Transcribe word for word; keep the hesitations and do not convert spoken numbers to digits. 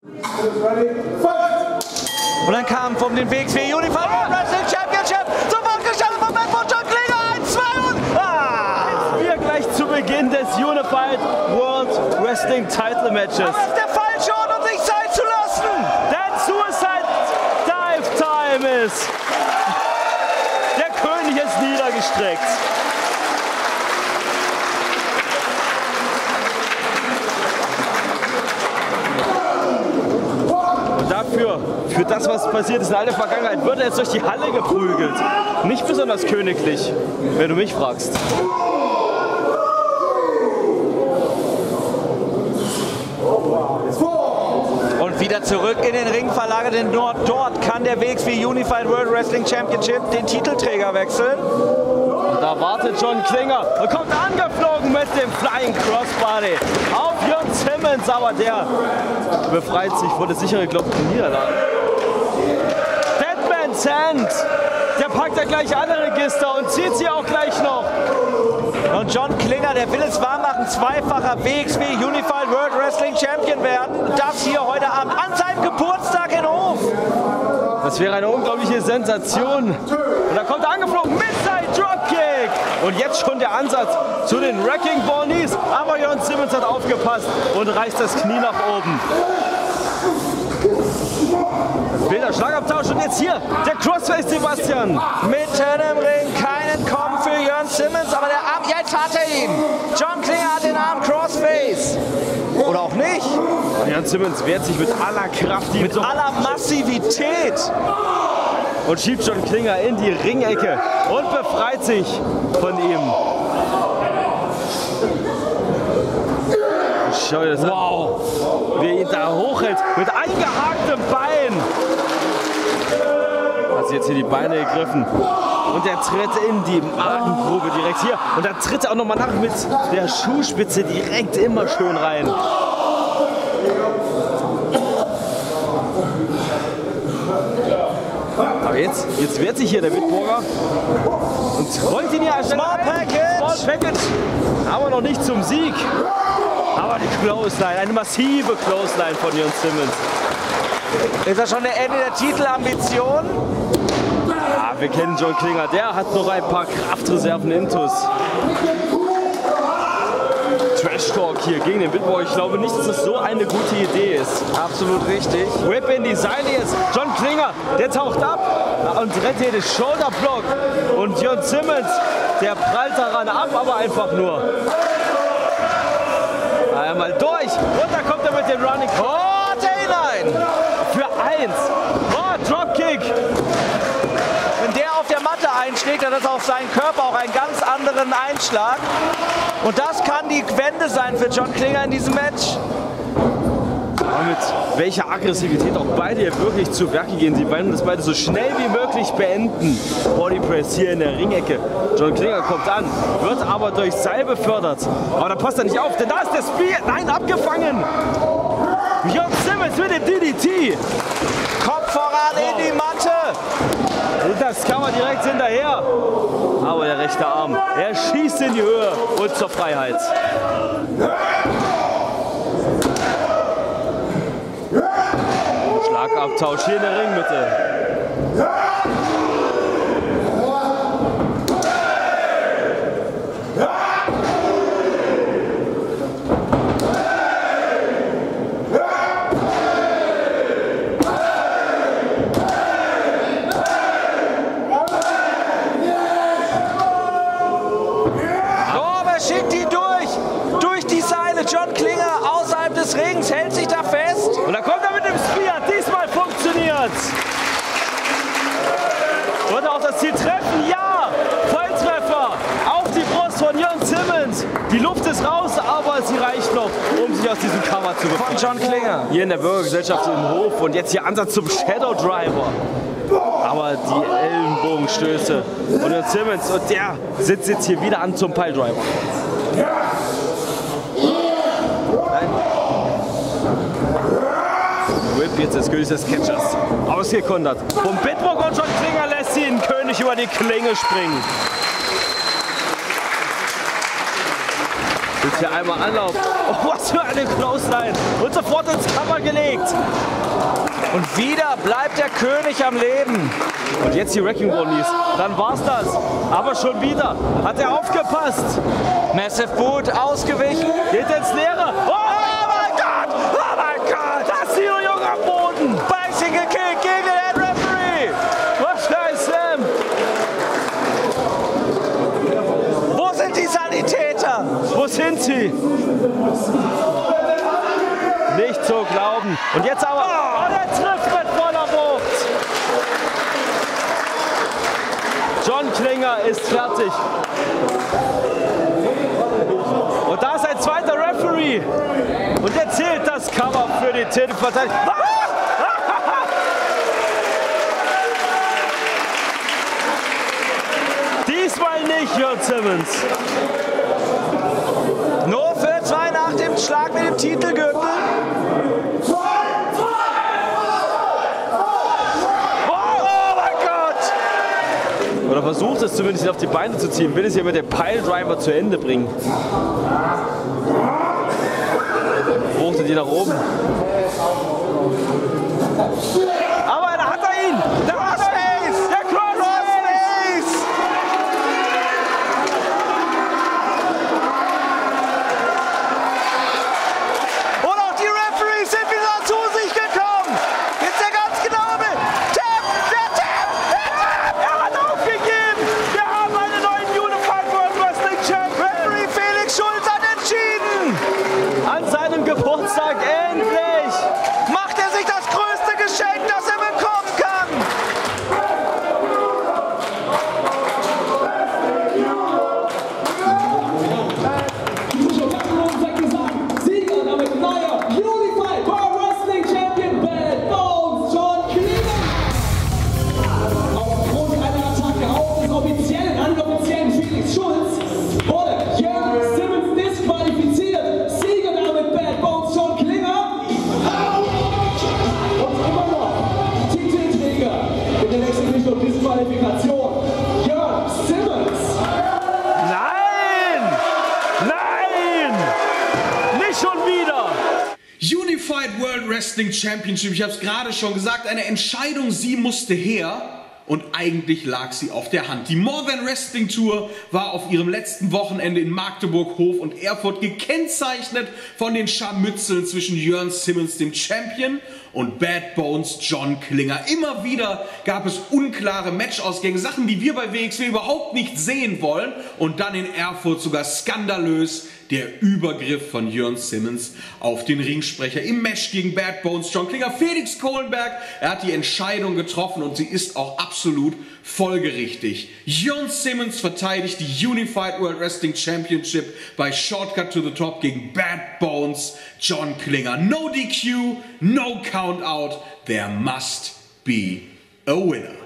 Und dann kam von den W X W Unified World Wrestling Championship sofort gestartet vom Bett von John Klinger. eins, zwei und ah! Wir gleich zu Beginn des Unified World Wrestling Title Matches. Das ist der falsche Ort, um sich Zeit zu lassen. Denn Suicide Dive Time ist. Der König ist niedergestreckt. Und dafür, für das, was passiert ist in alter Vergangenheit, wird er jetzt durch die Halle geprügelt. Nicht besonders königlich, wenn du mich fragst. Und wieder zurück in den Ring verlagert, denn dort, dort kann der W X W Unified World Wrestling Championship den Titelträger wechseln. Und da wartet John Klinger und kommt angeflogen mit dem Flying Crossbody auf Jörn Simmons, aber der befreit sich vor der sicheren geglaubten Niederlage. Deadman's Hand, der packt ja gleich alle Register und zieht sie auch gleich noch. Und John Klinger, der will es wahr machen, zweifacher W X W Unified World Wrestling Champion werden. Das hier heute Abend an seinem Geburtstag in Hof. Das wäre eine unglaubliche Sensation. Und da kommt er angeflogen mit seinem Dropkick. Und jetzt schon der Ansatz zu den Wrecking Ball Knees. Aber Jörn Simmons hat aufgepasst und reißt das Knie nach oben. Wilder Schlagabtausch und jetzt hier der Crossface Sebastian. Mitten im Ring, kein Entkommen für Jörn Simmons, aber der Arm, jetzt hat er ihn. John Klinger hat den Arm Crossface. Oder auch nicht. Jörn Simmons wehrt sich mit aller Kraft, mit aller Massivität. Und schiebt John Klinger in die Ringecke und befreit sich von ihm. Schau dir das an. Wow, wie er ihn da hochhält mit eingehaktem Bein. Hat sich jetzt hier die Beine gegriffen. Und er tritt in die Magengrube direkt hier. Und dann tritt er auch nochmal nach mit der Schuhspitze direkt immer schön rein. Aber jetzt, jetzt wehrt sich hier der Bitburger und rollt ihn hier als Small Package. Small Package. Aber noch nicht zum Sieg. Aber die Clothesline, eine massive Clothesline von Jörn Simmons. Ist das schon der Ende der Titelambition? Ja, wir kennen John Klinger, der hat noch ein paar Kraftreserven intus. Trash Talk hier gegen den Bitburger. Ich glaube nicht, dass das so eine gute Idee ist. Absolut richtig. Whip in die Seile jetzt. John Klinger, der taucht ab und rettet den Shoulder Block. Und Jörn Simmons, der prallt daran ab, aber einfach nur. Einmal durch und da kommt er mit dem Running. Oh, der hinein! Für eins. Oh, Dropkick. Wenn der auf der Matte einschlägt, dann hat auf seinen Körper auch einen ganz anderen Einschlag. Und das kann die Wende sein für John Klinger in diesem Match. Aber mit welcher Aggressivität auch beide hier wirklich zu Werke gehen. Sie wollen das beide so schnell wie möglich beenden. Bodypress hier in der Ringecke. John Klinger kommt an, wird aber durch Seil befördert. Aber da passt er nicht auf, denn da ist der Spear. Nein, abgefangen. Jörn Simmons mit dem D D T. Kopf voran wow. In die Matte. Und das kann man direkt hinterher. Aber der rechte Arm, er schießt in die Höhe und zur Freiheit. Schlagabtausch hier in der Ringmitte. Schickt ihn durch, durch die Seile. John Klinger außerhalb des Rings hält sich da fest. Und da kommt er mit dem Spear. Diesmal funktioniert. Wird er auch das Ziel treffen? Ja! Volltreffer auf die Brust von Jörn Simmons. Die Luft ist raus, aber sie reicht noch, um sich aus diesem Cover zu befreien. Von John Klinger. Hier in der Bürgergesellschaft im Hof und jetzt hier Ansatz zum Shadow Driver. Aber die Ellenbogenstöße von Jörn Simmons und der sitzt jetzt hier wieder an zum Piledriver. Nein. Whip jetzt des Königs des Catchers. Ausgekontert. Vom Bitburger und John Klinger lässt sie den König über die Klinge springen. nimmt hier einmal Anlauf. Oh, was für eine Clothesline. Und sofort ins Cover gelegt. Und wieder bleibt der König am Leben. Und jetzt die Wrecking Ball Knees. Dann war's das. Aber schon wieder. Hat er aufgepasst. Massive Boot ausgewichen. Geht ins Leere. Oh, Oh mein Gott! Oh mein Gott! da ist Cena Jung am Boden. Bicycle Kick gegen den Head Referee. Was für ein Slam. Wo sind die Sanitäter? Wo sind sie? Nicht zu glauben. Und jetzt aber. Oh, der trifft mit voller Wucht. John Klinger ist fertig. Und da ist ein zweiter Referee. Und er zählt das Cover für die Titelverteidigung. Diesmal nicht, Jörn Simmons. Nur für zwei nach dem Schlag mit dem Titelgürtel. Oh mein Gott! Oder versucht es zumindest, ihn auf die Beine zu ziehen. Will es hier mit dem Piledriver zu Ende bringen. Wuchtet die nach oben. Aber da hat er ihn! Da hat er ihn! Der Crossface! Und auch die Referees sind wieder zu sich gekommen. Jetzt der ganz genaue Bild. Tap, der Tap, der Tap. Er hat aufgegeben! Wir haben einen neuen Unified World Wrestling Champion! Referee Felix Schulz hat entschieden. An seinem Geburtstag endlich! Macht er sich das größte Geschenk, das er bekommen kann. Sieger damit neuer Unified World Wrestling Champion Bad Bones John Klinger. Aufgrund einer Attacke auf des offiziellen, anoffiziellen Felix Schulz wurde Jörn Simmons disqualifiziert. Sieger damit Bad Bones John Klinger. Und immer noch Titelträger in der nächsten Richtung Disqualifikation. Jörn Simmons. Nein! Nein! Nicht schon wieder! Unified World Wrestling Championship, ich habe es gerade schon gesagt, eine Entscheidung, sie musste her und eigentlich lag sie auf der Hand. Die More Than Wrestling Tour war auf ihrem letzten Wochenende in Magdeburg, Hof und Erfurt gekennzeichnet von den Scharmützeln zwischen Jörn Simmons, dem Champion, und Bad Bones John Klinger. Immer wieder gab es unklare Matchausgänge, Sachen, die wir bei W X W überhaupt nicht sehen wollen, und dann in Erfurt sogar skandalös der Übergriff von Jörn Simmons auf den Ringsprecher im Match gegen Bad Bones John Klinger. Felix Kohlenberg, er hat die Entscheidung getroffen und sie ist auch absolut folgerichtig. Jörn Simmons verteidigt die Unified World Wrestling Championship bei Shortcut to the Top gegen Bad Bones John Klinger. No D Q, no count out, there must be a winner.